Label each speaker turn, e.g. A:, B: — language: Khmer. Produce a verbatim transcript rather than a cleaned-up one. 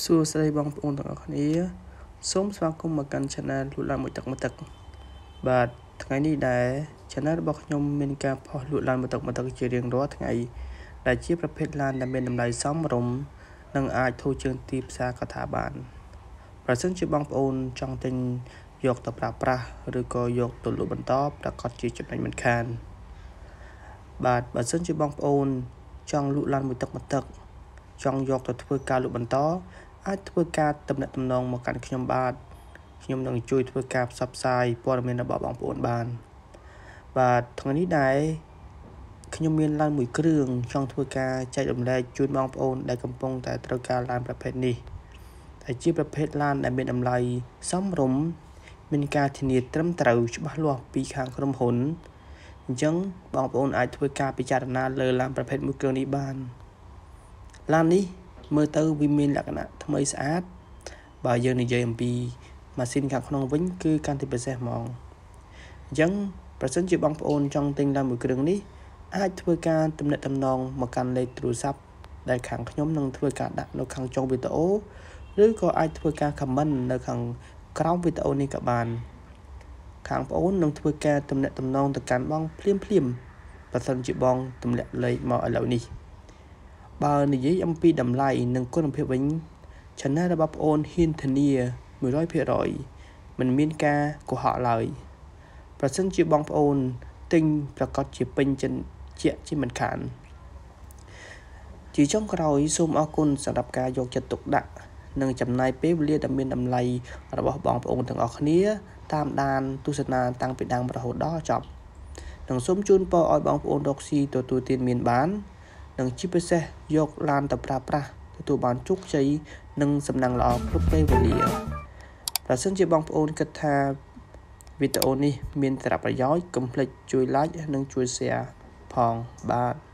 A: សួស្តីបងប្អូនទាំងអស់គ្នាសូមស្វាគមន៍មកកាន់ channel លក់ឡានមួយទឹកមួយទឹកបាទថ្ងៃនេះដែរ channel របស់ខ្ញុំមានការផុសលក់ឡានមួយទឹកមួយទឹកជារៀងរាល់ថ្ងៃដែលជាប្រភេទឡានដែលមានតម្លៃសមរម្យនិងអាចធូរជាងទីផ្សារកថាបានប្រសិនជាបងប្អូនចង់ទិញយកទៅប្រើប្រាស់ឬក៏យកទៅលក់បន្តប្រកាសជាចំណេញមិនខានបាទបើសិនជាបងប្អូនចង់លក់ឡានមួយទឹកមួយទឹកចង់យកទៅធ្វើការលក់បន្តអាចធ្វើការទំនាក់ទំនងមកកាន់ខ្ញុំបាទខ្ញុំនឹងជួយធ្វើការផ្សព្វផ្សាយព័ត៌មានរបស់បងប្អូនបានបាទថ្ងៃនេះដែរខ្ញុំមានឡានមួយគ្រឿងចង់ធ្វើការចែករំលែកជូនបងប្អូនដែលកំពុងតែត្រូវការឡានប្រភេទនេះដែលជាប្រភេទឡានដែលមានតម្លៃសមរម្យមានការធានាត្រឹមត្រូវច្បាស់លាស់ពីខាងក្រុមហ៊ុនអញ្ចឹងបងប្អូនអាចធ្វើការពិចារណាលើឡានប្រភេទមួយគ្រឿងនេះបានឡាននេះមើលទៅវាមានលក្ខណៈថ្មីស្អាតបើយើងនិយាយអំពីម៉ាស៊ីនខាងក្នុងវិញគឺកាន់តែពិសេសហ្មងអញ្ចឹងប្រសិនជាបងប្អូនចង់ទិញឡានមួយគ្រឿងនេះអាចធ្វើការទំនាក់ទំនងមកកាន់លេខទូរស័ព្ទដែលខាងខ្ញុំនឹងធ្វើការដាក់នៅខាងចុងវីដេអូឬក៏អាចធ្វើការ comment នៅខាងក្រោមវីដេអូនេះក៏បានខាងបងប្អូននឹងធ្វើការទំនាក់ទំនងទៅកាន់បងភ្លាមភ្លាមប្រសិនជាបងទម្លាក់លេខមកឥឡូវនេះបើនិយាយអំពីតម្លៃនិងគុណភាពវិញ channel របស់បងប្អូនហ៊ានធានា មួយរយភាគរយ មិនមានការកុហកឡើយប្រសិនជាបងប្អូនទិញប្រកាសជាពេញចិត្តជាក់ជាមិនខានជាចុងក្រោយសូមអរគុណសម្រាប់ការយកចិត្តទុកដាក់និងចំណាយពេលវេលាដ៏មានតម្លៃរបស់បងប្អូនទាំងអស់គ្នាតាមដានទស្សនាតាំងពីដើមរហូតដល់ចប់និងសូមជូនពរឲ្យបងប្អូនរកស៊ីទទួលទានមានបាននិងជាពិសេសយកឡានទៅប្រើប្រាស់ទទួលបានជោគជ័យនិងសំណាងល្អគ្រប់ពេលវេលាប្រសិនជាបងប្អូនគិតថាវីដេអូនេះមានសារៈប្រយោជន៍កុំភ្លេចជួយ like និងជួយ share ផងបាទ